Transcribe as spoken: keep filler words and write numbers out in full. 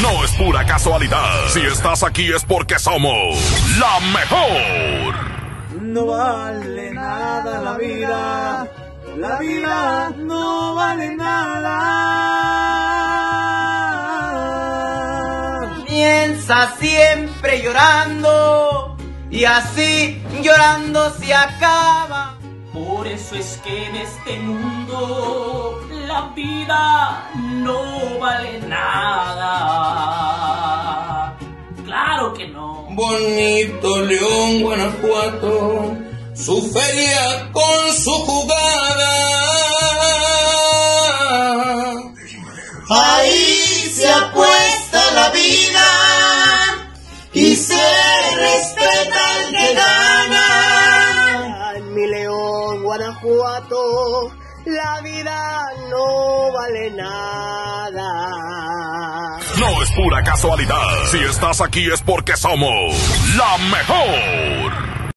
No es pura casualidad. Si estás aquí es porque somos la mejor. No vale nada la vida. La vida no vale nada. Comienza siempre llorando y así llorando se acaba. Por eso es que en este mundo la vida no vale nada. Claro que no. Bonito León, Guanajuato, su feria con su jugada. Ahí se apuesta la vida y se respeta el que gana. En mi León, Guanajuato, la vida no vale nada. No es pura casualidad. Si estás aquí es porque somos la mejor.